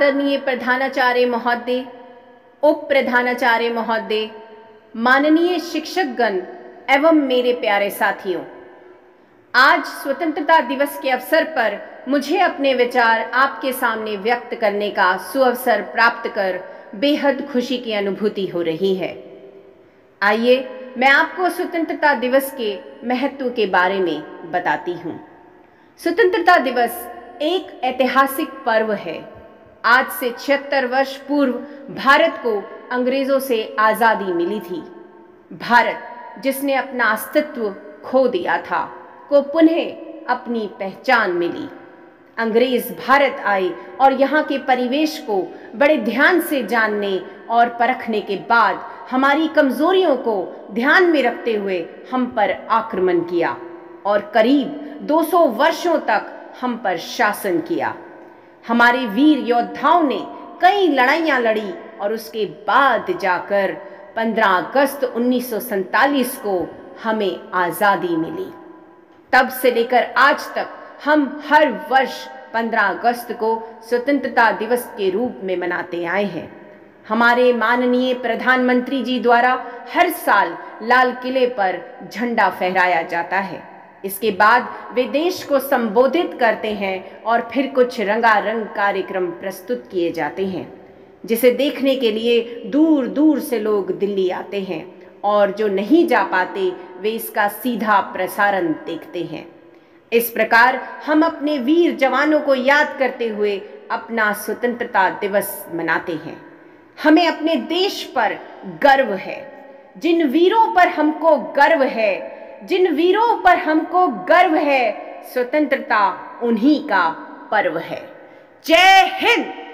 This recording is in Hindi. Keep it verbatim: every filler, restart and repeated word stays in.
आदरणीय प्रधानाचार्य महोदय, उप प्रधानाचार्य महोदय, माननीय शिक्षकगण एवं मेरे प्यारे साथियों, आज स्वतंत्रता दिवस के अवसर पर मुझे अपने विचार आपके सामने व्यक्त करने का सुअवसर प्राप्त कर बेहद खुशी की अनुभूति हो रही है। आइए मैं आपको स्वतंत्रता दिवस के महत्व के बारे में बताती हूँ। स्वतंत्रता दिवस एक ऐतिहासिक पर्व है। आज से छिहत्तर वर्ष पूर्व भारत को अंग्रेजों से आज़ादी मिली थी। भारत जिसने अपना अस्तित्व खो दिया था, को पुनः अपनी पहचान मिली। अंग्रेज भारत आए और यहाँ के परिवेश को बड़े ध्यान से जानने और परखने के बाद हमारी कमजोरियों को ध्यान में रखते हुए हम पर आक्रमण किया और करीब दो सौ वर्षों तक हम पर शासन किया। हमारे वीर योद्धाओं ने कई लड़ाइयाँ लड़ी और उसके बाद जाकर पंद्रह अगस्त उन्नीस सौ सैंतालीस को हमें आज़ादी मिली। तब से लेकर आज तक हम हर वर्ष पंद्रह अगस्त को स्वतंत्रता दिवस के रूप में मनाते आए हैं। हमारे माननीय प्रधानमंत्री जी द्वारा हर साल लाल किले पर झंडा फहराया जाता है। इसके बाद वे देश को संबोधित करते हैं और फिर कुछ रंगारंग कार्यक्रम प्रस्तुत किए जाते हैं, जिसे देखने के लिए दूर दूर से लोग दिल्ली आते हैं और जो नहीं जा पाते वे इसका सीधा प्रसारण देखते हैं। इस प्रकार हम अपने वीर जवानों को याद करते हुए अपना स्वतंत्रता दिवस मनाते हैं। हमें अपने देश पर गर्व है। जिन वीरों पर हमको गर्व है, जिन वीरों पर हमको गर्व है, स्वतंत्रता उन्हीं का पर्व है। जय हिंद।